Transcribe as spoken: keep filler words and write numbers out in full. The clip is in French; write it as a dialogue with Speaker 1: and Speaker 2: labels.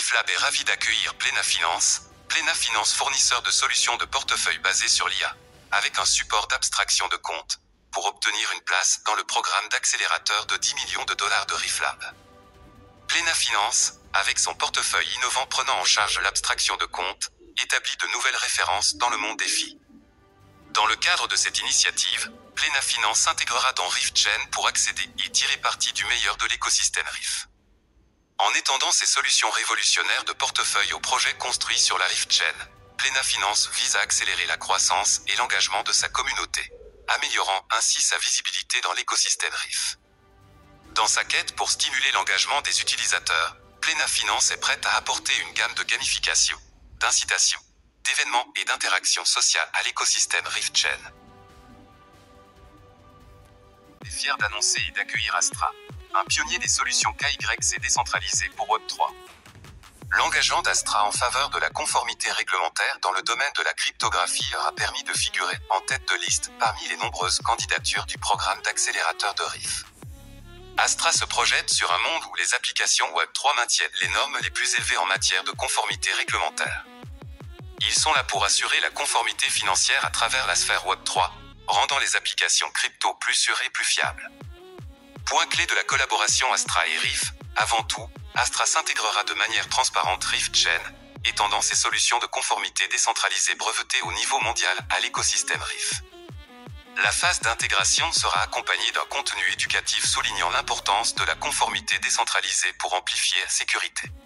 Speaker 1: Rifflab est ravi d'accueillir Plena Finance. Plena Finance, fournisseur de solutions de portefeuille basées sur l'I A, avec un support d'abstraction de compte, pour obtenir une place dans le programme d'accélérateur de dix millions de dollars de Rifflab. Plena Finance, avec son portefeuille innovant prenant en charge l'abstraction de compte, établit de nouvelles références dans le monde des filles. Dans le cadre de cette initiative, Plena Finance s'intégrera dans RiffChain pour accéder et tirer parti du meilleur de l'écosystème Riff. En étendant ses solutions révolutionnaires de portefeuille aux projets construits sur la RiffChain, Plena Finance vise à accélérer la croissance et l'engagement de sa communauté, améliorant ainsi sa visibilité dans l'écosystème Riff. Dans sa quête pour stimuler l'engagement des utilisateurs, Plena Finance est prête à apporter une gamme de gamification, d'incitation, d'événements et d'interactions sociales à l'écosystème RiffChain. On est fier d'annoncer et d'accueillir Astra, un pionnier des solutions K Y C décentralisées pour Web trois. L'engagement d'Astra en faveur de la conformité réglementaire dans le domaine de la cryptographie leur a permis de figurer en tête de liste parmi les nombreuses candidatures du programme d'accélérateur de Riff. Astra se projette sur un monde où les applications Web trois maintiennent les normes les plus élevées en matière de conformité réglementaire. Ils sont là pour assurer la conformité financière à travers la sphère Web trois, rendant les applications crypto plus sûres et plus fiables. Point clé de la collaboration Astra et Riff, avant tout, Astra s'intégrera de manière transparente RiffChain, étendant ses solutions de conformité décentralisées brevetées au niveau mondial à l'écosystème Riff. La phase d'intégration sera accompagnée d'un contenu éducatif soulignant l'importance de la conformité décentralisée pour amplifier la sécurité.